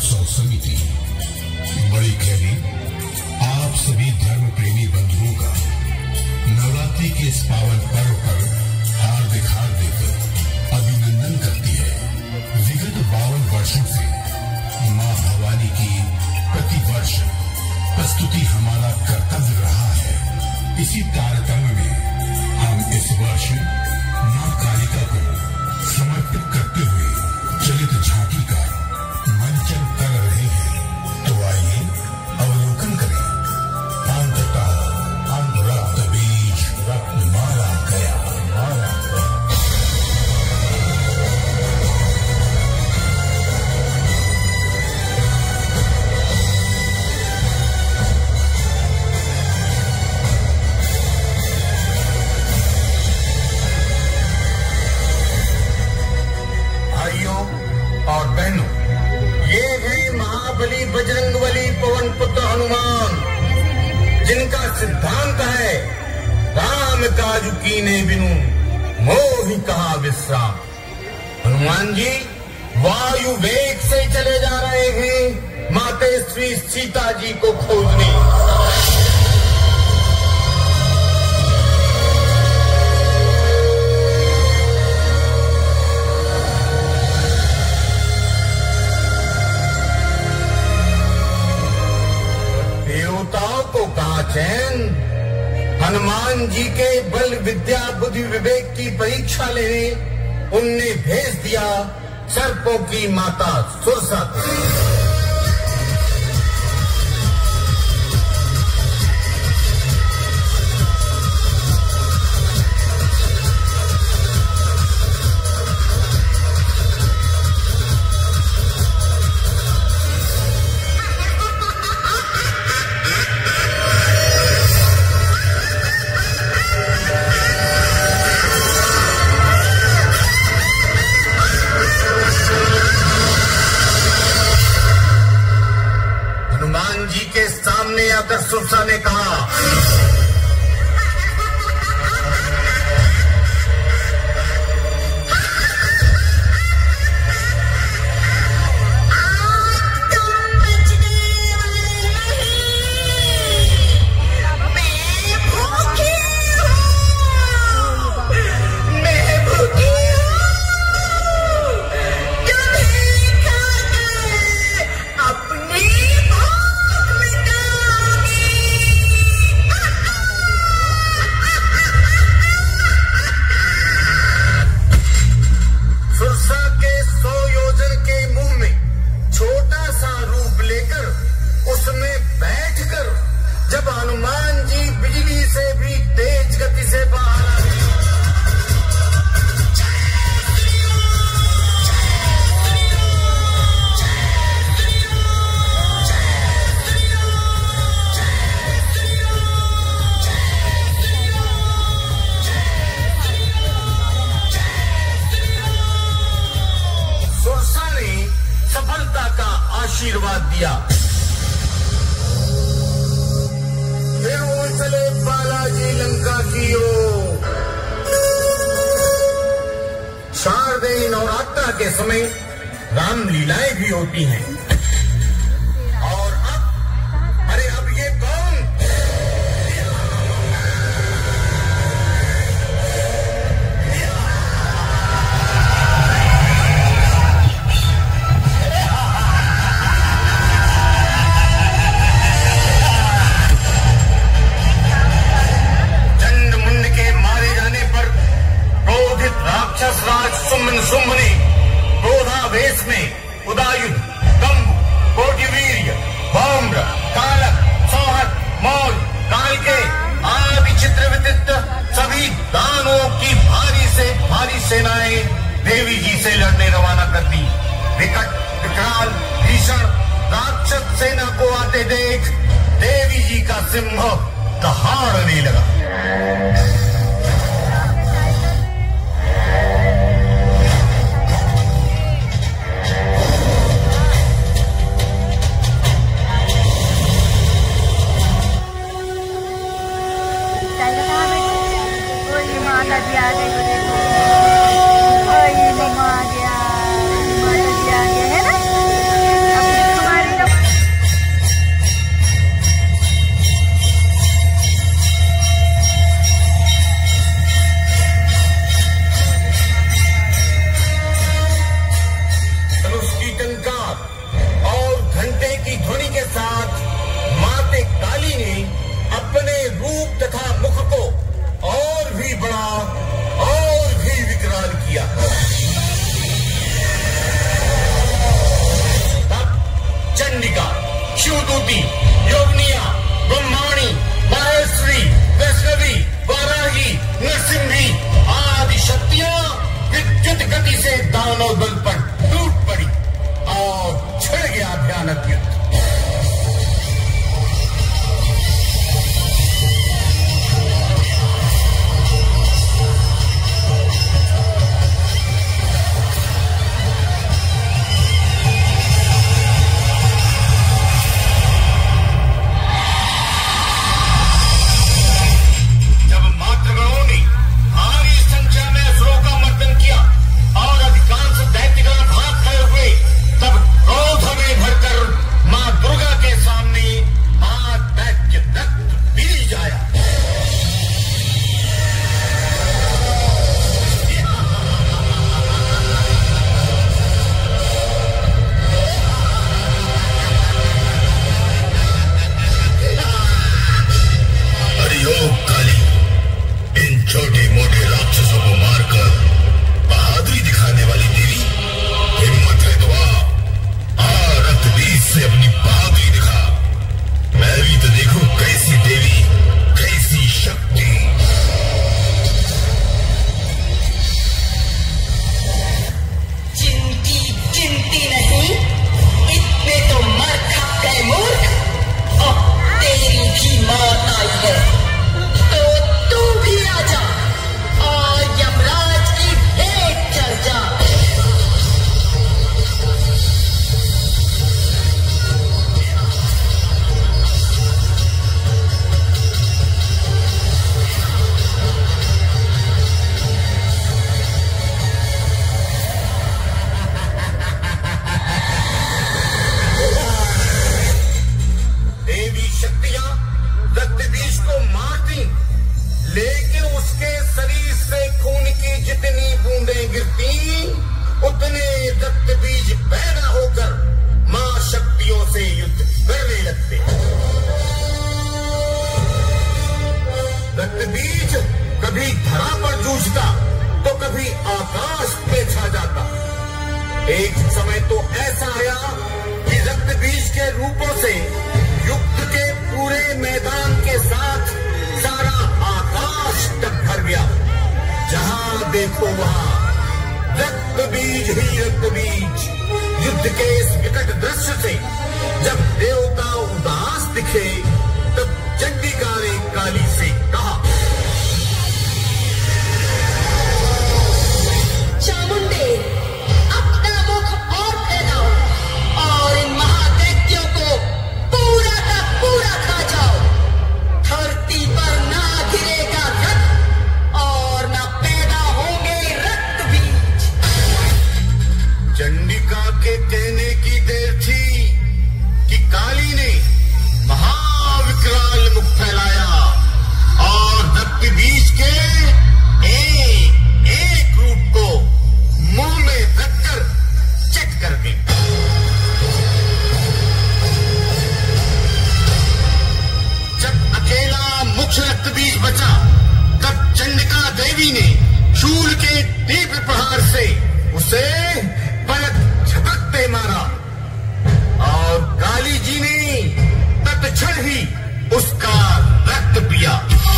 उत्सव समिति बड़ी खैरी आप सभी धर्म प्रेमी बंधुओं का नवरात्रि के इस पावन पर्व पर हार्दिक अभिनंदन करती है। विगत 52 वर्षों से मां भवानी की प्रतिवर्ष प्रस्तुति हमारा कर्तव्य रहा है। इसी तारतम्य में हम इस वर्ष मां कालिका को समर्पित करते हुए चलित झांकी का मंचन कर रहे हैं। तो आइए अवलोकन करें। रक्त बीज मारा गया, मारा गया। भाइयों और बहनों, ये है महाबली बजरंगबली पवन पुत्र हनुमान, जिनका सिद्धांत है राम काज कीने बिनु मोहि कहा विश्राम। हनुमान जी वायु वेग से चले जा रहे हैं माता श्री सीता जी को खोजने। देवताओं को कहा चैन, हनुमान जी के बल विद्या बुद्धि विवेक की परीक्षा लेने उनने भेज दिया सर्पों की माता सुरसा को। सुरसा ने कहा, आशीर्वाद दिया। फिर वो चले बालाजी लंका की ओर। शारदीय नवरात्र के समय राम लीलाएं भी होती हैं। और अब ये कौन? राज सुम्भनी क्रोधावेश में उदायुध दम्भ कोटिवीर्य भौम्र कालक सौहत मौल कालके आदि चित्र विदित सभी दानों की भारी से भारी सेनाएं देवी जी से लड़ने रवाना कर दी। विकट विकराल भीषण राक्षस सेना को आते देख देवी जी का सिंह दहाड़ने लगा। माता जी आ गया है ना। उसके शरीर से खून की जितनी बूंदें गिरती, उतने रक्त बीज पैदा होकर मां शक्तियों से युद्ध करने लगते। रक्त बीज कभी धरा पर जूझता तो कभी आकाश पे छा जाता। एक समय तो ऐसा आया कि रक्त बीज के रूपों से युद्ध के पूरे मैदान के साथ सारा आकाश तक भर गया। जहां देखो वहां रक्त बीज ही रक्त बीज। युद्ध के इस विकट दृश्य से जब देवता उदास दिखे, तब चंडिका ने काली से कहा, चामुंडे, अपना मुख और फैलाओ और इन महादैत्यों को पूरा का पूरा खा जाओ। धरती पर ना गिरेगा रक्त और ना पैदा होंगे रक्त बीज। चंडिका के कहने की देर थी कि काली ने महाविकराल मुख फैलाया और रक्त बीज के एक रूप को मुंह में रखकर चट कर दी। जब अकेला मुख्य रक्त बीज बचा, तब चंडिका देवी ने शूल के तीव्र प्रहार से उसे पलक झपकते मारा और काली जी ने तत्क्षण ही उसका रक्त पिया।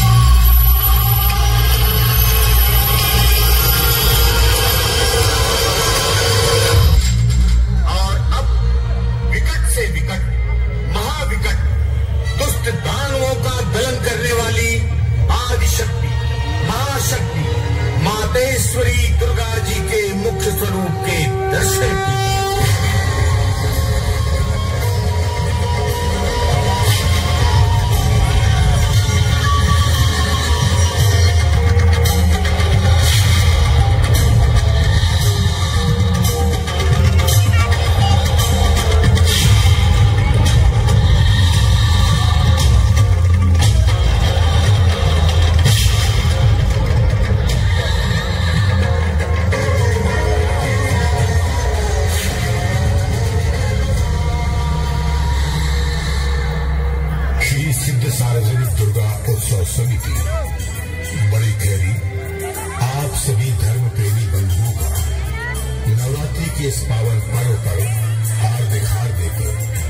और अब विकट से विकट, महाविकट, दुष्ट दानवों का दलन करने वाली आदिशक्ति, महाशक्ति, मातेश्वरी दुर्गा जी के मुख्य स्वरूप के दर्शन की। सार्वजनिक दुर्गा उत्सव समिति बड़ी खैरी आप सभी धर्म प्रेमी बंधुओं का नवरात्रि के इस पावन पर्व पर हार्दिक